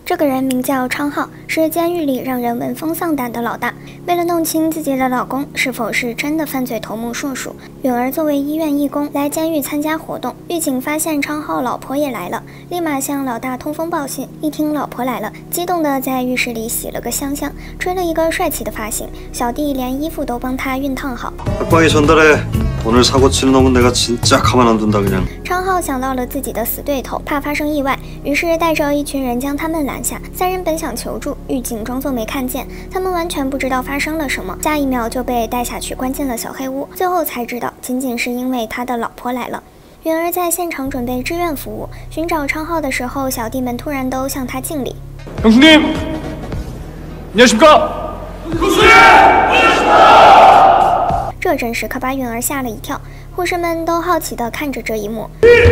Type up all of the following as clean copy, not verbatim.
这个人名叫昌浩，是监狱里让人闻风丧胆的老大。为了弄清自己的老公是否是真的犯罪头目硕鼠，允儿作为医院义工来监狱参加活动。狱警发现昌浩老婆也来了，立马向老大通风报信。一听老婆来了，激动的在浴室里洗了个香香，吹了一个帅气的发型，小弟连衣服都帮他熨烫好。 오늘 사고 치는 놈은 내가 진짜 가만 안 둔다 그냥。 昌浩想到了自己的死对头，怕发生意外，于是带着一群人将他们拦下。三人本想求助，狱警装作没看见，他们完全不知道发生了什么，下一秒就被带下去关进了小黑屋。最后才知道，仅仅是因为他的老婆来了。允儿在现场准备志愿服务，寻找昌浩的时候，小弟们突然都向他敬礼。 형수님， 안녕하십니까？ 这真是可把允儿吓了一跳，护士们都好奇地看着这一幕。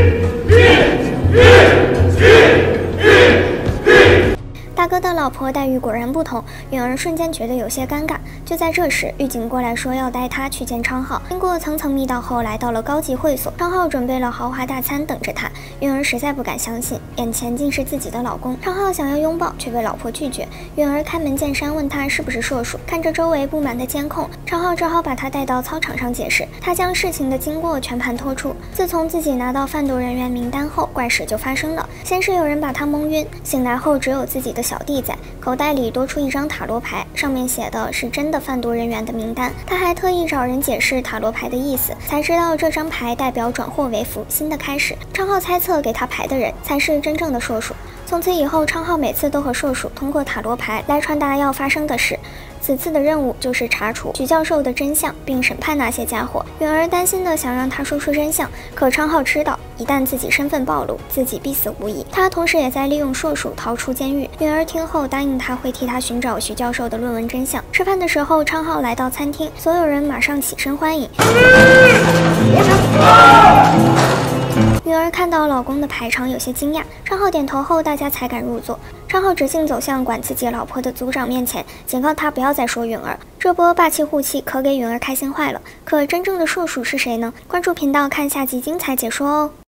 大哥的老婆待遇果然不同，允儿瞬间觉得有些尴尬。就在这时，狱警过来说要带他去见昌浩。经过层层密道后，来到了高级会所，昌浩准备了豪华大餐等着他。允儿实在不敢相信，眼前竟是自己的老公。昌浩想要拥抱，却被老婆拒绝。允儿开门见山问他是不是硕鼠，看着周围布满的监控，昌浩只好把他带到操场上解释。他将事情的经过全盘托出。自从自己拿到贩毒人员名单后，怪事就发生了。先是有人把他蒙晕，醒来后只有自己的小弟在，口袋里多出一张塔罗牌，上面写的是真的贩毒人员的名单。他还特意找人解释塔罗牌的意思，才知道这张牌代表转祸为福，新的开始。昌浩猜测给他牌的人才是真正的硕鼠。从此以后，昌浩每次都和硕鼠通过塔罗牌来传达要发生的事。此次的任务就是查处许教授的真相，并审判那些家伙。允儿担心的想让他说出真相，可昌浩知道，一旦自己身份暴露，自己必死无疑。他同时也在利用硕鼠逃出监狱。允儿听后答应他会替他寻找许教授的论文真相。吃饭的时候，昌浩来到餐厅，所有人马上起身欢迎。允儿看到老公的排场，有些惊讶。昌浩点头后，大家才敢入座。昌浩直径走向管自己老婆的组长面前，警告他不要再说允儿。这波霸气护妻可给允儿开心坏了。可真正的硕鼠是谁呢？关注频道看下集精彩解说哦。